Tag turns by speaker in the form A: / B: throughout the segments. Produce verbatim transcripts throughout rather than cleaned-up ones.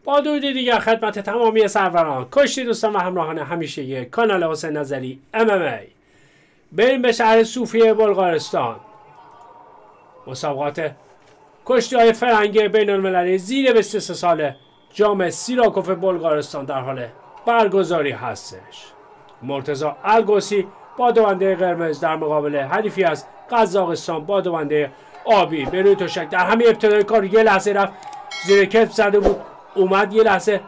A: با درود دیگر خدمت تمامی سروران، کشتی دوستان و همراهان همیشگی کانال حسین نظری ام ام ای. بریم به شهر صوفیه بلغارستان. مسابقات کشتی های فرنگی بین المللی زیر بیست و سه ساله جام سیراکوف بلغارستان در حال برگزاری هستش. مرتضی الگوسی با دونده قرمز در مقابل حریفی از قزاقستان با دونده آبی به روی تشک. در همین ابتدای کار یه لحظه رفت زیر کتف زده بود، اومد یه لحظه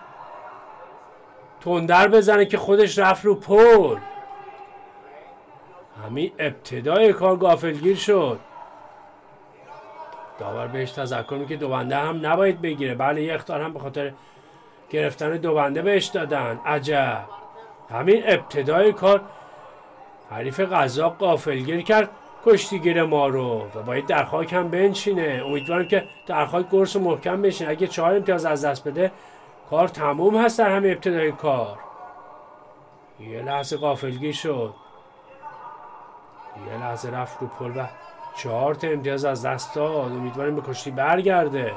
A: تندر بزنه که خودش رفت رو پل. همین ابتدای کار غافلگیر شد. داور بهش تذکر میگه که دوبنده هم نباید بگیره. بله یه اخطار هم به خاطر گرفتن دوبنده بهش دادن. عجب. همین ابتدای کار حریف قزاق غافلگیر کرد کشتیگیر ما رو و باید در خاک هم بنشینه. امیدوارم که در خاک گرس و محکم بشینه. اگه چهار امتیاز از دست بده کار تموم هست. در همین ابتدای کار یه لحظه غافلگیر شد، یه لحظه رفت رو پل و چهار تا امتیاز از دست داد. امیدواریم به کشتی برگرده.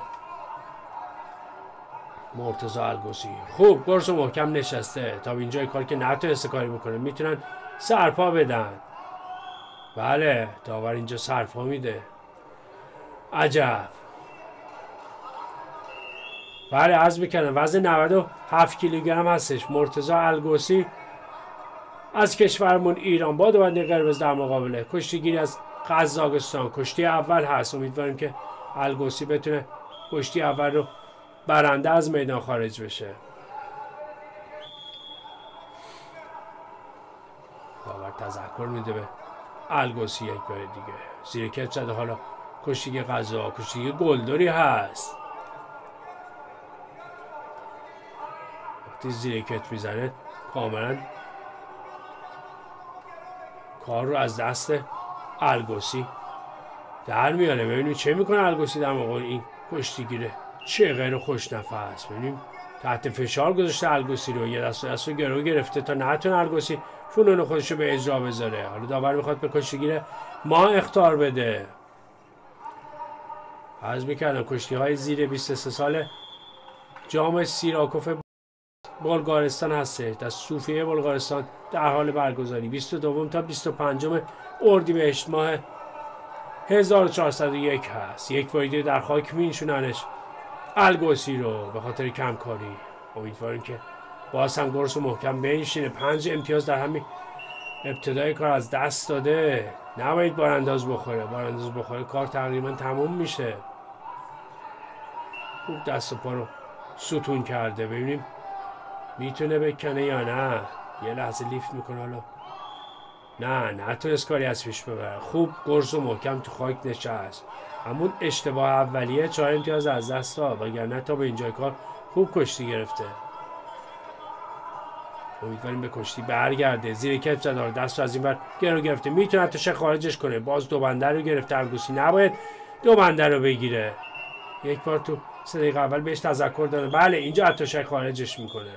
A: مرتضی الگوسی خوب گرس و محکم نشسته. تا اینجای کار که نتونسته کاری بکنه میتونن سرپا بدن. بله داور اینجا سرپا میده. عجب. بله عرض میکنم وزن نود و هفت کیلوگرم هستش. مرتضی الگوسی از کشورمون ایران با دونده قرمز در مقابله کشتیگیری از قزاقستان. کشتی اول هست. امیدواریم که الگوسی بتونه کشتی اول رو برنده از میدان خارج بشه. داور تذکر میده به الگوسی یک بار دیگه. زیر کتف زده. حالا کشتی قزاق کشتی گلدری هست. وقتی زیر کتف میزنه کاملا کار رو از دست الگوسی در میاره. ببینیم چه میکنه الگوسی در موقع این کشتیگیره. چه غیر خوش نفس. ببینیم تحت فشار گذاشته الگوسی رو. یه دست و دست رو گرو گرفته تا نتونه الگوسی فنون خودش رو به اجرا بذاره. حالا داور میخواد به کشتیگیره ما اخطار بده. عرض میکردم کشتی های زیر بیست و سه ساله جام سیراکوف بلغارستان هسته در صوفیه بلغارستان در حال برگزاری. بیست و دو تا بیست و پنج اردیبهشت ماه هزار و چهارصد و یک هست. یک بار در خاک مینشوننش الگوسی رو به خاطر کمکاری. امیدواریم که باز هم گرس و محکم بنشینه. پنج امتیاز در همین ابتدای کار از دست داده. نباید بارانداز بخوره. بارانداز بخوره کار تقریبا تموم میشه. خوب دست و پا رو ستون کرده. ببینیم میتونه بکنه یا نه. یه لحظه لیفت میکنه. حالا نه نتونست کاری از پیش ببره. خوب گرز و محکم تو خاک نشست. همون اشتباه اولیه چهار امتیاز از دست داد. وگرنه تا به اینجای کار خوب کشتی گرفته. امیدواریم به کشتی برگرده. زیر کتف زده. دست رو از این بر گرو گرفته. میتونه تشه خارجش کنه. باز دو بنده رو گرفته. الگوسی نباید دو بنده رو بگیره. یک بار تو سه دقیقه اول بهش تذکر داده. بله اینجا تشه خارجش میکنه.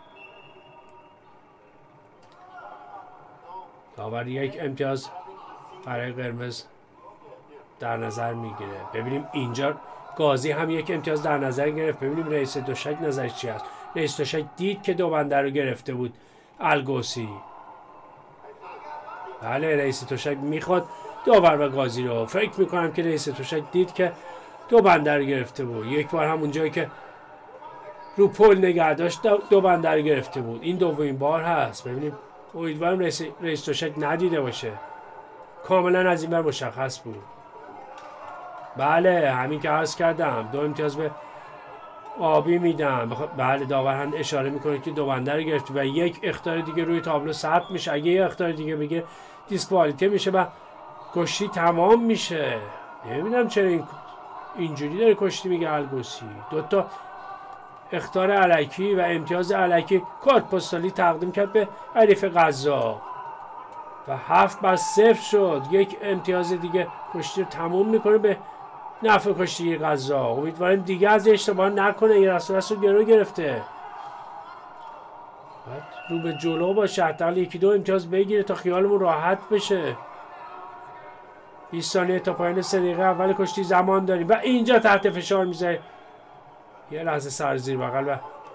A: داور یک امتیاز برای قرمز در نظر میگیره. ببینیم اینجا قاضی هم یک امتیاز در نظر گرفت. ببینیم رئیس تشک نظرش چی هست. رئیس تشک دید که دو بنده رو گرفته بود الگوسی. بله رئیس تشک میخواد داور و قاضی رو. فکر میکنم که رئیس تشک دید که دو بنده رو گرفته بود. یک بار همون جایی که رو پل نگه داشت دو بنده رو گرفته بود. این دومین بار هست. ببینیم. امیدوارم رئیس رئیس تشک ندیده باشه. کاملا از این بر مشخص بود. بله همین که عرض کردم دو امتیاز به آبی میدم. بله داور هم اشاره میکنه که دو بنده رو گرفت و یک اخطار دیگه روی تابلو ثبت میشه. اگه یه اخطار دیگه بگه دیسکوالیته میشه و کشتی تمام میشه. نمیدونم چرا این اینجوری داره کشتی میگه الگوسی. دو تا اخطار الکی و امتیاز الکی کارت پستالی تقدیم کرد به حریف قزاق و هفت بر صفر شد. یک امتیاز دیگه کشتی رو تموم میکنه به نفع کشتی قزاق. امیدواریم دیگه از اشتباه نکنه. یه دست و دست رو گرو گرفته. باید رو به جلو باشه. حداقل یکی دو امتیاز بگیره تا خیالمون راحت بشه. بیست ثانیه تا پایان سه دقیقه اول کشتی زمان داریم و اینجا تحت فشار میذاره. یه لحظه سر زیر بغل و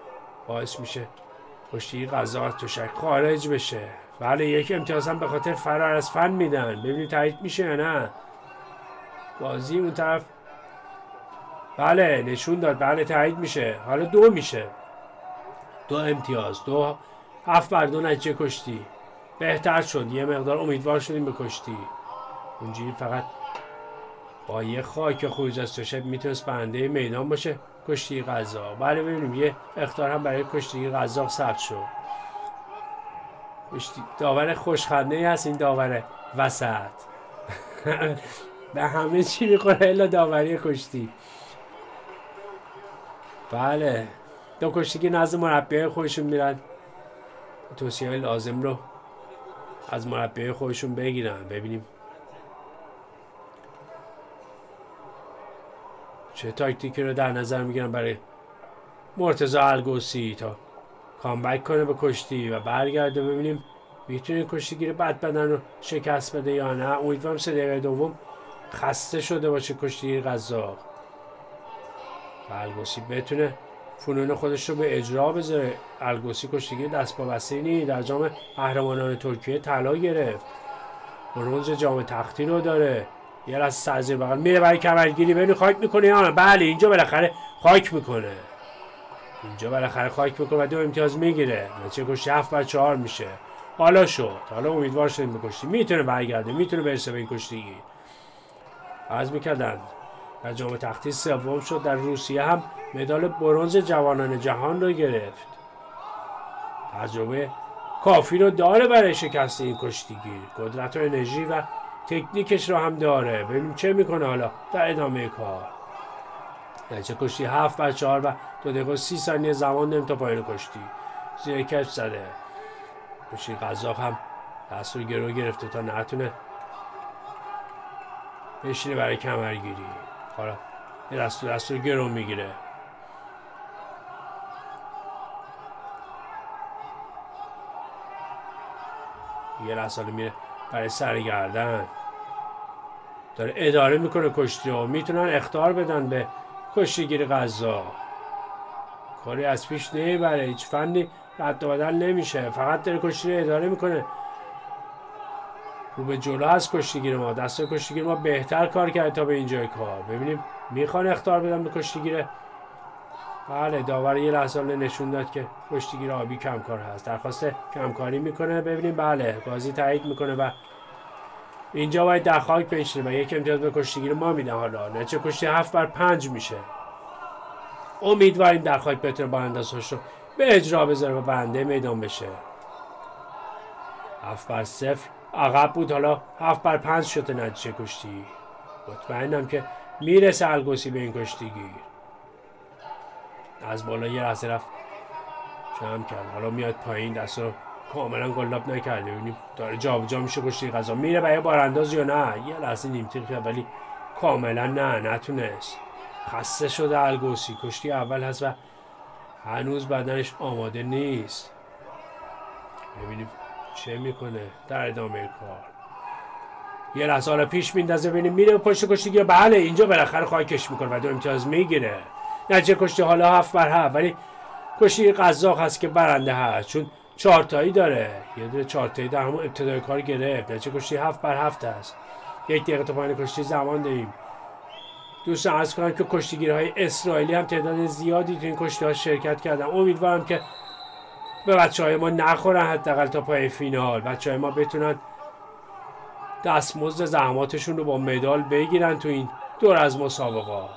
A: باعث میشه کشتی قزاق از تشک خارج بشه. بله یک امتیاز هم به خاطر فرار از فن میدن. ببینیم تایید میشه یا نه. بازی اون طرف بله نشون داد. بله تایید میشه. حالا دو میشه. دو امتیاز. دو هفت بر دو نتیجه کشتی. بهتر شد. یه مقدار امیدوار شدیم به کشتی. اونجوری فقط با یه خاک خروج از تشک میتونست برنده میدان باشه کشتی قزاق. بله ببینیم یه اخطار هم برای کشتی قزاق ثبت شد. کشتی داور خوشخنده هست این داور وسط. به همه چی میخوره الا داوری کشتی. بله دو کشتیگیر نزد مربیای خودشون میرن توصیه های لازم رو از مربیای خودشون بگیرن. ببینیم چه تاکتیکی رو در نظر میگیرن برای مرتضی الگوسی تا کامبک کنه به کشتی و برگرده. ببینیم میتونه کشتیگیر بد بدن رو شکست بده یا نه. امیدوارم سه دقیقه دوم خسته شده باشه کشتیگیر قزاق و الگوسی بتونه فنون خودش رو به اجرا بذاره. الگوسی کشتیگیر دست با بسته نی. در جام قهرمانان ترکیه طلا گرفت. برنز جام تختی رو داره. یه از سرزیر بغل میره برای کمرگیری. ببین خاک میکنه یا نه. بله اینجا بالاخره خاک میکنه. اینجا بالاخره خاک میکنه و دو امتیاز میگیره. نتیجه کشتی هفت بر چهار میشه. حالا شد. حالا امیدوار شدیم به کشتی. میتونه برگرده. میتونه برسه به این کشتیگیر. عرض میکردن در جام تختی سوم شد. در روسیه هم مدال برنز جوانان جهان رو گرفت. تجربه کافی رو داره برای شکست این کشتیگیر. قدرت و انرژی و تکنیکش رو هم داره. ببینیم چه میکنه حالا در ادامه کار. نتیجه کشتی هفت بر چهار و دو دقیقه و سی ثانیه زمان داریم تا پایان کشتی. زیر کف زده. کشتی قزاق هم دست رو گرو گرفته تا نتونه بشینه برای کمرگیری. حالا یه دست دست رو گرو میگیره. یه لحظه میره برای سرگردن. داره اداره میکنه کشتی رو. میتونن اخطار بدن به کشتیگیر قزاق. کاری از پیش نمیبره. هیچ فنی رد و بدل نمیشه. فقط داره کشتی رو اداره میکنه. رو به جلو هست کشتیگیر ما. دست کشتیگیر ما بهتر کار کرده تا به اینجای کار. ببینیم میخوان اخطار بدن به کشتیگیر. بله داور یه لحظه نشون داد که کشتیگیر آبی کمکار هست. درخواست کمکاری میکنه. ببینیم بله بازی تایید میکنه و اینجا باید در خاک بنشینه و یک امتیاز به کشتیگیر ما میدن. حالا نتیجه کشتی هفت بر پنج میشه. امیدواریم در خاک بتونه با اندازش رو به اجرا بذاره و برنده میدان بشه. هفت بر صفر عقب بود. حالا هفت بر پنج شده نتیجه کشتی. مطمئنم که میرسه الگوسی به این کشتیگیر. از بالا یه لحظه رفت جمع کرد. حالا میاد پایین. دست رو کاملا گلاب نکرده. ببینیم داره جابجا میشه کشتی قزاق. میره برای بارانداز یا نه. یه لحظه نیم تیر کرد ولی کاملا نه نتونست. خسته شده الگوسی. کشتی اول هست و هنوز بدنش آماده نیست. ببینیم چه میکنه در ادامه کار. یه لحظه حالا پیش میندازه. ببینیم میره پشت کشتیگیر. بله اینجا بالاخره خاکش میکنه و دو امتیاز میگیره. نتیجه کشتی حالا هفت بر هفت ولی کشتی قزاق هست که برنده هست چون چهارتایی داره. یه دونه چهارتایی در همون ابتدای کار گرفت. نتیجه کشتی هفت بر هفت هست. یک دقیقه تا پایان کشتی زمان داریم. دوستان عرض کنم که کشتیگیرهای اسرائیلی هم تعداد زیادی تو این کشتی ها شرکت کردن. امیدوارم که به بچه های ما نخورن حداقل تا پای فینال. بچه های ما بتونن دستمزد زحماتشون رو با مدال بگیرن تو این دور از مسابقات.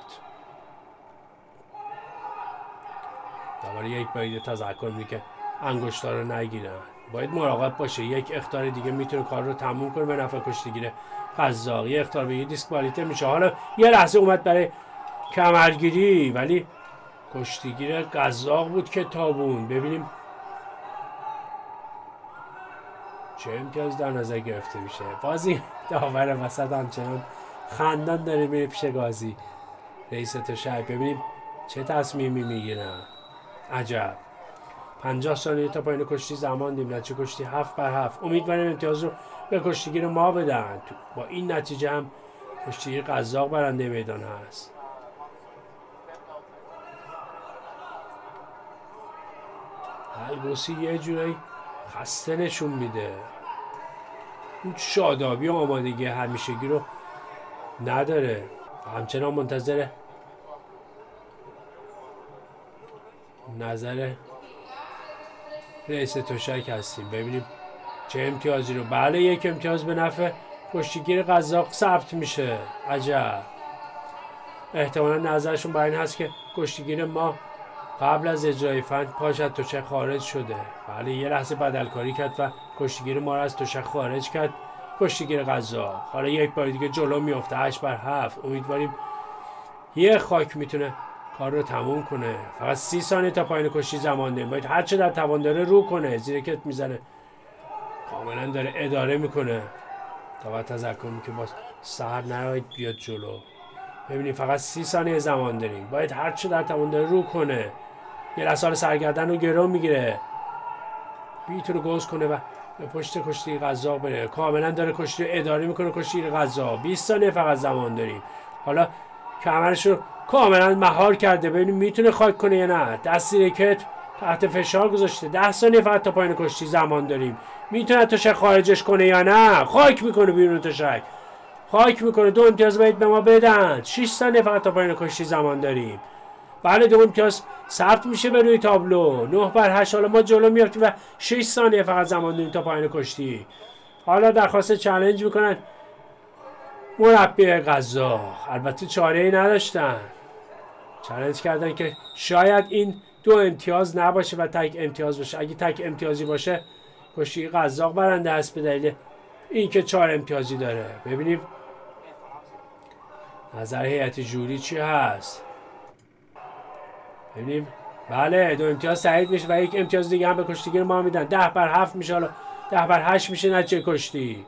A: دوباره یک باید تذکر میگه که انگشتار رو نگیرن. باید مراقب باشه. یک اخطار دیگه میتونه کار رو تموم کنه به نفع کشتیگیر قزاق. یک اخطار به یه دیسکوالیته میشه. حالا یه لحظه اومد برای کمرگیری ولی کشتیگیر قزاق بود که تابون. ببینیم چه امتیاز در نظر گرفته میشه. بازی داور وسط همچنان خندان داره میره پیش قاضی رئیس تشک. ببینیم چه تصمیمی میگیرن. عجب. پنجاه ثانیه تا پایان کشتی زمان دیم. نتیجه کشتی هفت بر هفت. امیدواریم امتیاز رو به کشتیگیر ما بدن. با این نتیجه هم کشتیگیر قزاق برنده میدان هست. الگوسی یه جورایی خسته نشون میده، اون شادابی و آمادگی همیشگی رو نداره، همچنان منتظر نظر رئیس تشک هستیم ببینیم چه امتیازی رو. بله یک امتیاز به نفع کشتیگیر قزاق ثبت میشه. عجب، احتمالا نظرشون بر این هست که کشتیگیر ما قبل از اجرای فن پاش از تشک خارج شده. بله یه لحظه بدلکاری کرد و کشتیگیر ما رو از تشک خارج کرد، کشتیگیر قزاق. حالا یک بار دیگه جلو میفته، هشت بر هفت. امیدواریم یه خاک میتونه کار رو تموم کنه. فقط سی ثانیه تا پایین کشتی زمان داریم، باید هر چه در توان داره رو کنه. زیر کت میزنه، کاملا داره اداره میکنه. تا بعد تذکر میکنه باز سر نراید بیاد جلو. ببینیم فقط سی ثانیه زمان داریم، باید هر چه در توان داره رو کنه. یه لحظه سرگردن رو گرو میگیره، میتونه گوز کنه و به پشت کشتی قزاق بره. کاملا داره کشتی رو اداره میکنه کشتی قزاق. بیست ثانیه فقط زمان داریم. حالا کمرش رو کاملا مهار کرده، ببینیم میتونه خاک کنه یا نه. دست زیر کتف تحت فشار گذاشته. ده ثانیه فقط تا پایین کشتی زمان داریم، میتونه تشک خارجش کنه یا نه. خاک میکنه بیرون تشک، خاک میکنه. دو امتیاز باید به ما بدن. شش ثانیه فقط تا پایین کشتی زمان داریم. بله دو امتیاز ثبت میشه به روی تابلو. نه بر هشت. حالا ما جلو میافتیم و شش ثانیه فقط زمان داریم تا پایین کشتی. حالا درخواست چالش میکنن مربی قزاق. البته چاره ای نداشتن، چالش کردن که شاید این دو امتیاز نباشه و تک امتیاز باشه. اگه تک امتیازی باشه کشتی قزاق برنده است به دلیل اینکه چهار امتیازی داره. ببینیم نظر هیئت جوری چی هست. ببینیم بله دو امتیاز تایید میشه و یک امتیاز دیگه هم به کشتیگیر ما میدن. ده بر هفت میشه. حالا ده بر هشت میشه نتیجه کشتی.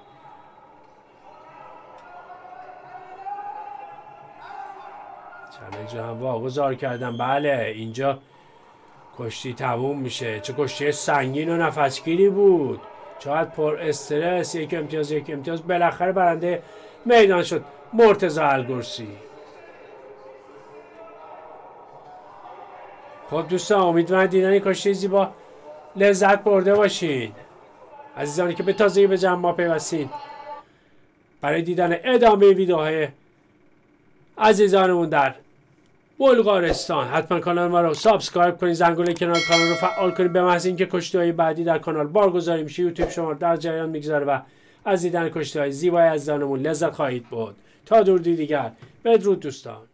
A: چالش هم واگذار کردم. بله اینجا کشتی تموم میشه. چه کشتی سنگین و نفسگیری بود، چقدر پر استرس. یک امتیاز یک امتیاز. بالاخره برنده میدان شد مرتضی الگرسی. خب دوستان امیدوارم دیدن این کشتی زیبا لذت برده باشین. عزیزانی که به تازگی به جمع ما پیوستین، برای دیدن ادامه ویدیوهای عزیزانمون در بلغارستان حتما کانال ما رو سابسکرایب کنید، زنگوله کنار کانال رو فعال کنید. به محض اینکه کشتی‌های بعدی در کانال بارگذاری میشه یوتیوب شما در جریان میگذاره و از دیدن کشتی‌های زیبای عزیزانمون لذت خواهید برد. تا دور دیگر بدرود دوستان.